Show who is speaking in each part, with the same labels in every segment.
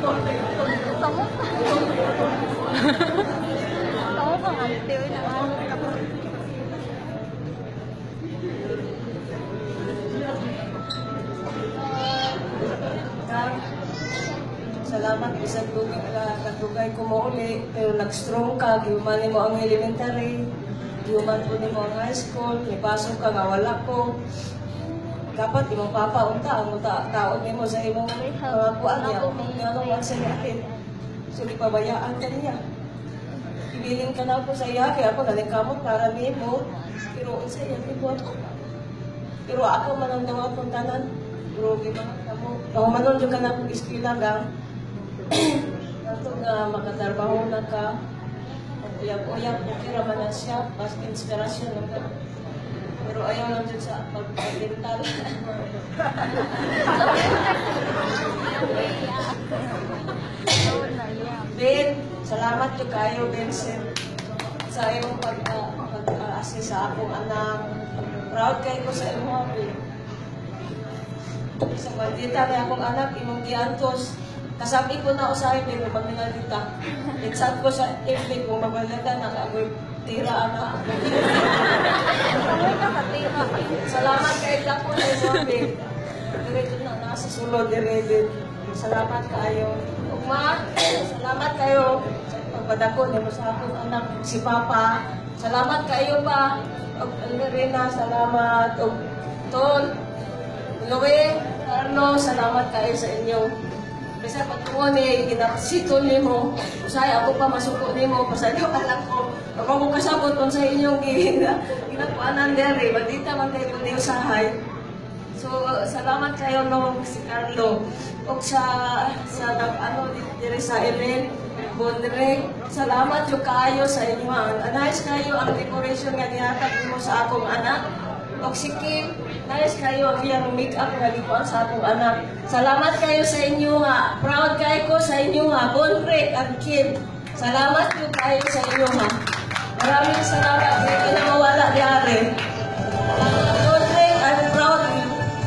Speaker 1: Kamu kamu pengantin naman.
Speaker 2: Salamat isang tubig ka, katugay ko mo uli, pero nag-strong ka, giuman mo ang elementary, giuman po mo ang high school, ipasok ka nga wala ko. Dapat imong papa unta ang taon mo sa imong mga kuan niya, ngano ang sa yakin. So di pabayaan ka niya. Ibilin ka na po sa iya, kaya ako nalingkamot para nimo, pero sa iya kibuat ko. Pero ako manandawa kong tanan, pero gibang kamo, pahumanon yung ka na kong iskila gang, nato nga makatarbaho na ka, uyap-uyap, kira man na siya, mas inspirasyon lang ka. Pero ayaw lang dyan sa pag-dental. Ben, salamat yung kayo, Vincent, sa iyong pag-assist sa akong anak. Proud kayo ko sa iyong Ben. Sa maldita na akong anak, imong giantos. Kasabi ko na usahin din ng pagningalita. Iksat ko sa FB kung mabalaga na kagoy tira na. Salamat kayo lang po na isabi. Direto na nasa sulod, direto. Salamat kayo. Ugma, salamat kayo sa pagpadako niyo sa akong anak, si Papa. Salamat kayo pa. Og Rina, salamat. Og Tol, Louie, Carlo, salamat kayo sa inyo. Kasi pagtungo ni ginapsito ni mo, usaya ako pa masuko ni mo, pasadyo alam ko. Ako mo kasabot kung sa inyong ginapuanan dere, bandita man kayo kung di usahay. So, salamat kayo no, si Carlo. O sa ano, diri sa event, Bondre, salamat yung kayo sa inyo. Nice kayo ang decoration nga gihatag mo sa akong anak. O si Kim, nice kayo ang iyang make-up nga gikuan sa akong anak. Salamat kayo sa inyo nga. Proud kayo ko sa inyo nga. Bondre at Kim, salamat yung kayo sa inyo nga. Maraming salamat. Hindi na mawala diari. Bondre, I'm proud of you.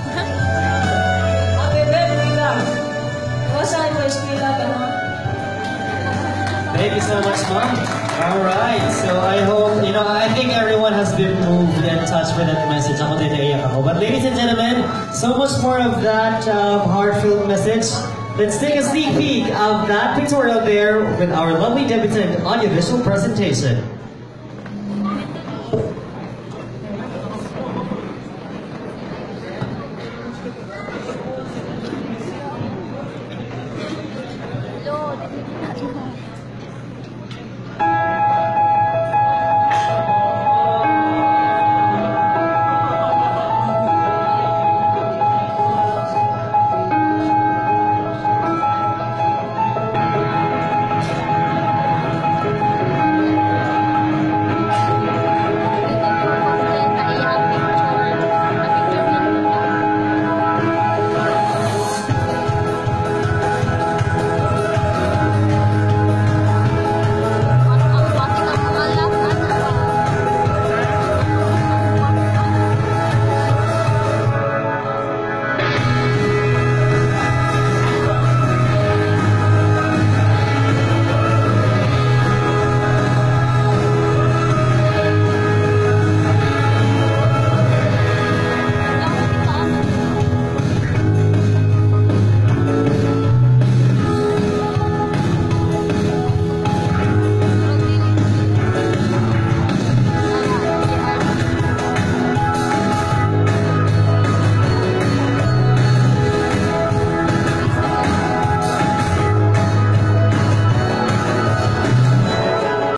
Speaker 2: Happy birthday lang. Kawasahin mo eskwela ka mo.
Speaker 3: Thank you so much, Mom. All right, so I hope, I think everyone has been moved and touched by that message. But ladies and gentlemen, so much more of that heartfelt message. Let's take a sneak peek of that pictorial there with our lovely debutant audiovisual presentation.